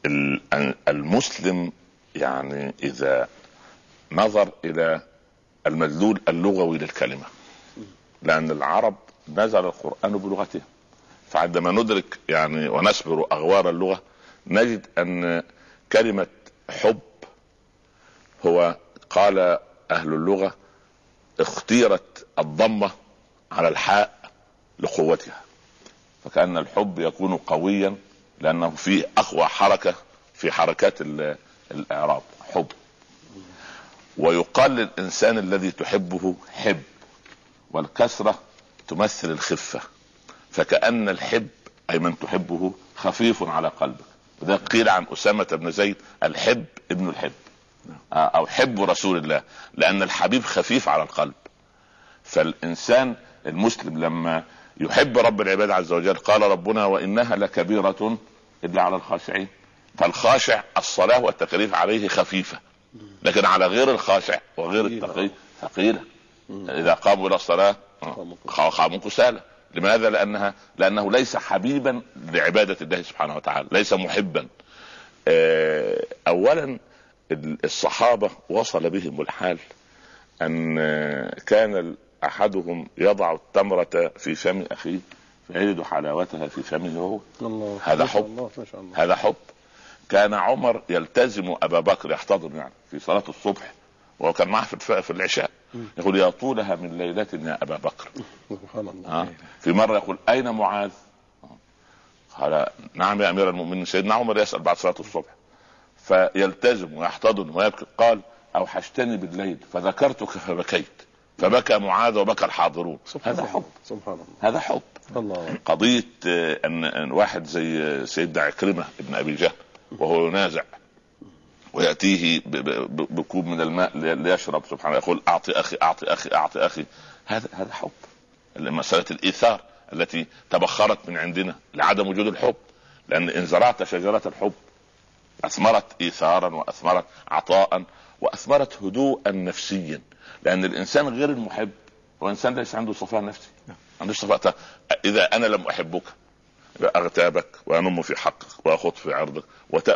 المسلم يعني إذا نظر إلى المدلول اللغوي للكلمة، لأن العرب نزل القرآن بلغته، فعندما ندرك يعني ونسبر أغوار اللغة نجد أن كلمة حب هو قال أهل اللغة اختيرت الضمة على الحاء لقوتها، فكأن الحب يكون قويا لأنه فيه أقوى حركة في حركات الإعراب حب. ويقال للإنسان الذي تحبه حب، والكسرة تمثل الخفة، فكأن الحب أي من تحبه خفيف على قلبك. وذا قيل عن أسامة بن زيد الحب ابن الحب أو حب رسول الله، لأن الحبيب خفيف على القلب. فالإنسان المسلم لما يحب رب العباد عز وجل قال ربنا وإنها لكبيرة إلا على الخاشعين، فالخاشع الصلاة والتكاليف عليه خفيفة، لكن على غير الخاشع وغير التقي ثقيلة. إذا قاموا إلى الصلاة قاموا كسالى. لماذا؟ لأنه ليس حبيبا لعبادة الله سبحانه وتعالى، ليس محبا. أولا الصحابة وصل بهم الحال أن كان أحدهم يضع التمرة في فم أخيه فيجد حلاوتها في فمه هو. هذا حب. هذا حب. كان عمر يلتزم أبا بكر يحتضن يعني في صلاة الصبح، وهو كان معه في العشاء، يقول يا طولها من ليلة يا أبا بكر. سبحان الله. في مرة يقول أين معاذ؟ قال نعم يا أمير المؤمنين. سيدنا عمر يسأل بعد صلاة الصبح فيلتزم ويحتضن ويبكي، قال أوحشتني بالليل فذكرتك فبكيت، فبكى معاذ وبكى الحاضرون. هذا حب. سبحان الله. هذا حب. الله. قضية أن واحد زي سيدنا عكرمة ابن أبي جهل وهو ينازع ويأتيه بكوب من الماء ليشرب، سبحانه يقول أعطي أخي أعطي أخي أعطي أخي. هذا حب. مسألة الإيثار التي تبخرت من عندنا لعدم وجود الحب، لأن إن زرعت شجرة الحب أثمرت إيثارا وأثمرت عطاء وأثمرت هدوءا نفسيا، لأن الإنسان غير المحب هو إنسان ليس عنده صفاء نفسي، عنده صفاء. إذا أنا لم أحبك أغتابك وأنم في حقك وأخط في عرضك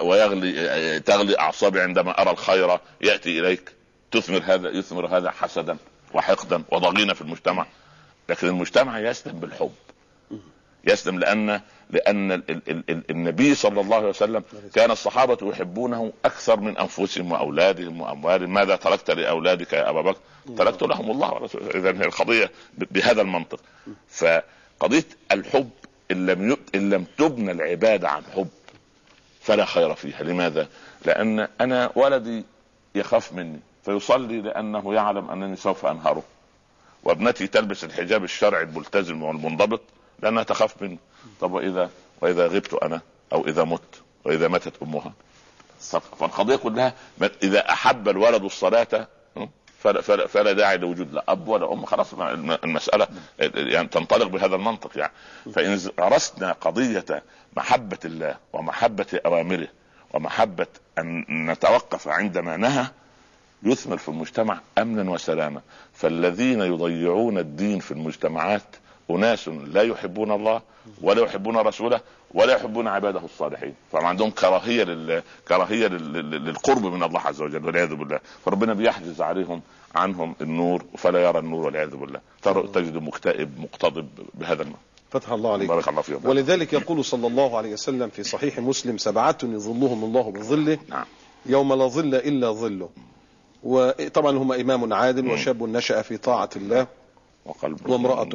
تغلي أعصابي عندما أرى الخير يأتي إليك، يثمر هذا حسدا وحقدا وضغينة في المجتمع. لكن المجتمع يسلم بالحب، يسلم لأن النبي صلى الله عليه وسلم كان الصحابة يحبونه أكثر من أنفسهم وأولادهم وأموالهم. ماذا تركت لأولادك يا أبا بكر؟ تركت لهم الله ورسوله. إذا هي القضية بهذا المنطق. فقضية الحب إن لم تبنى العبادة عن حب فلا خير فيها. لماذا؟ لأن أنا ولدي يخاف مني فيصلي لأنه يعلم أنني سوف أنهره، وابنتي تلبس الحجاب الشرعي الملتزم والمنضبط لأنها تخاف مني. طب وإذا غبت أنا أو إذا مت وإذا ماتت أمها؟ فالقضية كلها إذا أحب الولد الصلاة فلا داعي لوجود لا أب ولا أم، خلاص المسألة يعني تنطلق بهذا المنطق يعني. فإن غرسنا قضية محبة الله ومحبة أوامره ومحبة أن نتوقف عندما نهى يثمر في المجتمع أمنا وسلاما. فالذين يضيعون الدين في المجتمعات أناس لا يحبون الله ولا يحبون رسوله ولا يحبون عباده الصالحين، فعندهم كراهية للقرب من الله عز وجل والعياذ بالله. فربنا بيحجز عنهم النور فلا يرى النور والعياذ بالله. تجد مكتئب مقتضب بهذا المعنى. فتح الله عليك. بارك الله فيهم. ولذلك يقول صلى الله عليه وسلم في صحيح مسلم 7 يظلهم الله بظله يوم لا ظل إلا ظله. وطبعا هم إمام عادل وشاب نشأ في طاعة الله وامرأة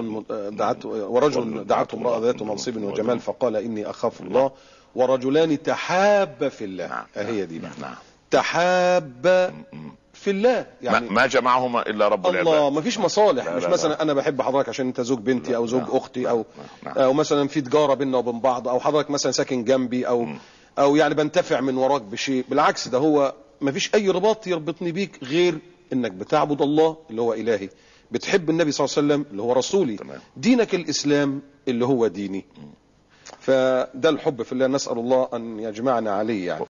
ورجل دعته امرأة ذات منصب وجمال فقال إني أخاف الله، ورجلان تحاب في الله. هي دي بقى تحاب في الله، يعني ما جمعهما إلا رب العباد. الله. ما فيش مصالح. مش مثلا أنا بحب حضرتك عشان أنت زوج بنتي أو زوج أختي أو مثلا في تجارة بيننا وبين بعض، أو حضرتك مثلا ساكن جنبي أو يعني بنتفع من وراك بشيء. بالعكس، ده هو ما فيش أي رباط يربطني بيك غير إنك بتعبد الله اللي هو إلهي، بتحب النبي صلى الله عليه وسلم اللي هو رسولي، دينك الإسلام اللي هو ديني. فده الحب في الله، نسأل الله أن يجمعنا عليه يعني.